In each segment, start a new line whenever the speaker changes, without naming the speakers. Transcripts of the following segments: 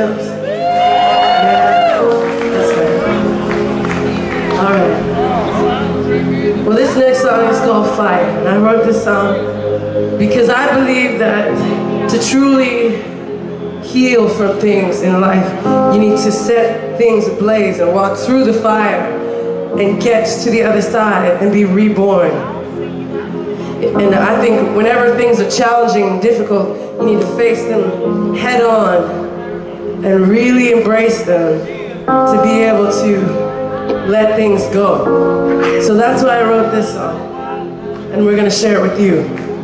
drums? Yeah, that's right. All right. Well, this next song is called Fire. And I wrote this song because I believe that to truly heal from things in life, you need to set things ablaze and walk through the fire and get to the other side and be reborn. And I think whenever things are challenging and difficult, you need to face them head on and really embrace them to be able to let things go. So that's why I wrote this song, and we're gonna share it with you.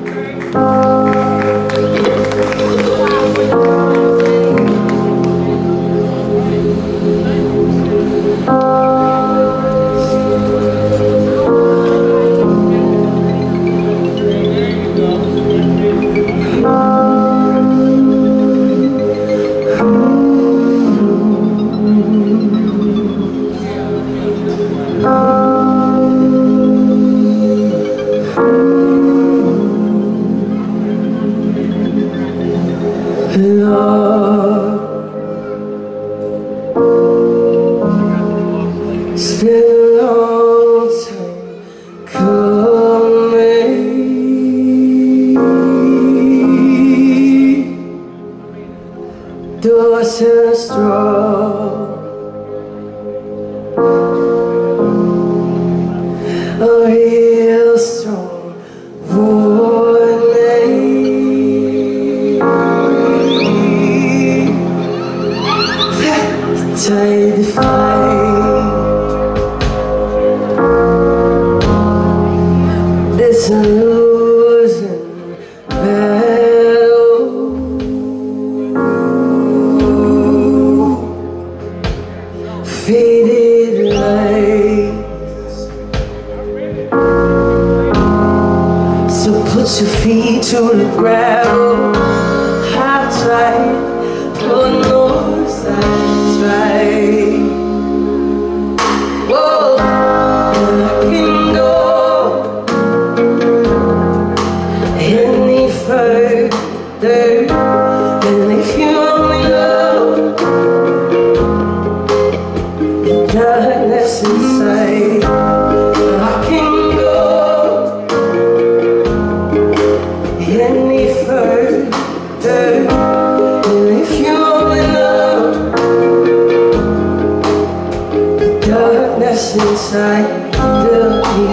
It's been a long time coming. Doors and strong, a real strong warning. Tide to fight. It's a losing battle. Faded lights. So put your feet to the gravel. High tide, pull north side right. Whoa, and I can go any further. And if you only know the darkness inside, I can go any further. And if you only know the darkness inside of me.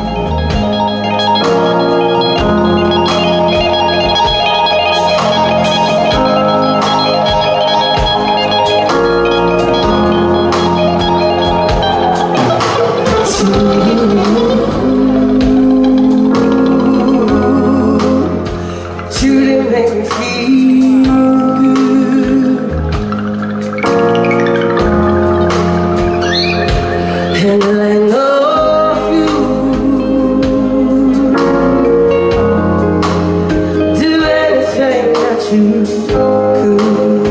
You didn't make me feel good, and I love you. Do anything that you could,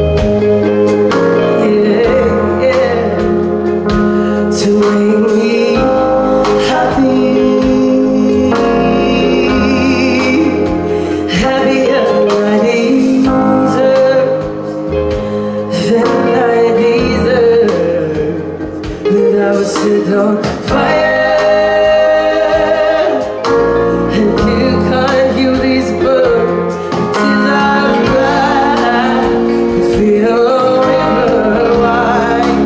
yeah, yeah, to make me happy. Happier than I deserve, that I was set on fire, and you can't heal these burns. Tears I cry, you feel river wide.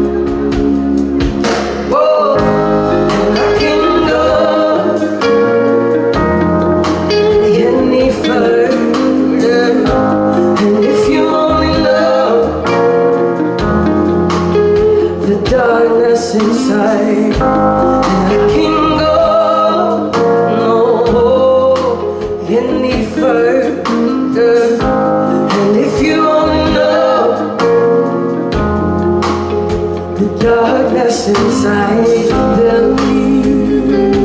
Whoa, and I can go any further. And if you only know the darkness inside, and I can go no any further. And if you only know the darkness inside of me.